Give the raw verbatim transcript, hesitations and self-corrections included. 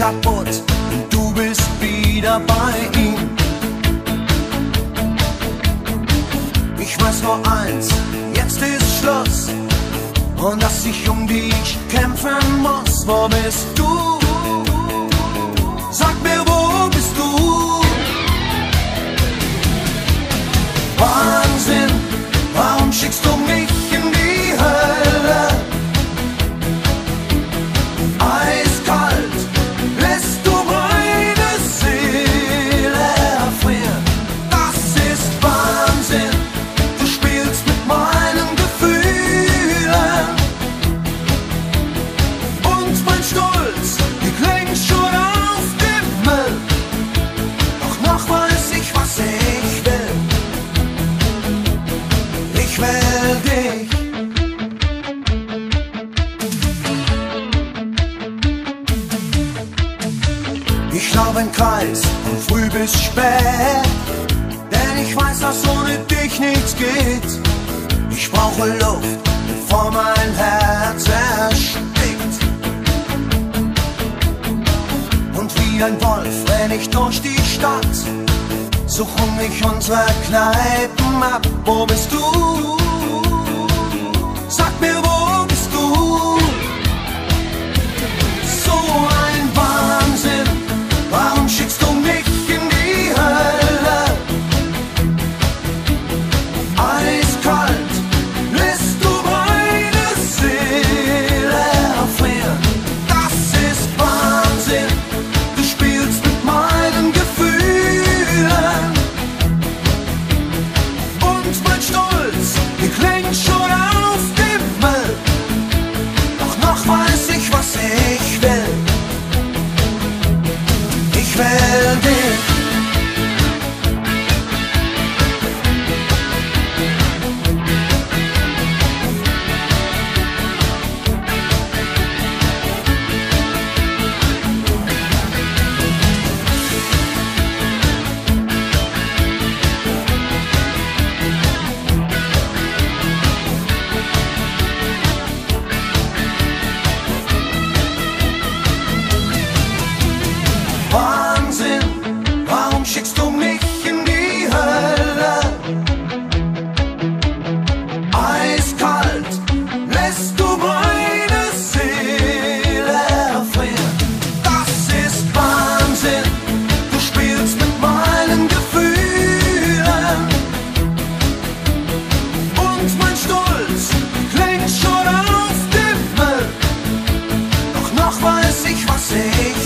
kaputt und du bist wieder bei ihm. Ich weiß nur eins, jetzt ist Schluss und dass ich um dich kämpfen muss. Wo bist du? Sag mir, wo bist du? Wahnsinn, warum schickst du mich in die Hölle? Eiskalt lässt du meine Seele erfrieren. Das ist Wahnsinn, du spielst mit meinen Gefühlen. Und mein Stolz, die klingt schon auf dem Müll. Doch noch weiß ich, was ich will. Ich will dich. Ich laufe im Kreis von früh bis spät, denn ich weiß, dass ohne dich nichts geht. Ich brauche Luft, bevor mein Herz erstickt. Und wie ein Wolf renn ich durch die Stadt, such hungrig unsere Kneipen ab. Wo bist du? Sag mir, wo bist du? So ein Wahnsinn, warum schickst du mich in die Hölle? Eiskalt lässt du meine Seele erfrieren. Das ist Wahnsinn, du spielst mit meinen Gefühlen. Und mein Stolz, die klingt schon auf dem Müll. Doch noch weiß ich, was ich will. Ich will dich. Wahnsinn, warum schickst du mich in die Hölle? Eiskalt lässt du meine Seele erfrieren. Das ist Wahnsinn, du spielst mit meinen Gefühlen. Und mein Stolz klingt schon auf dem Müll. Doch noch weiß ich, was ich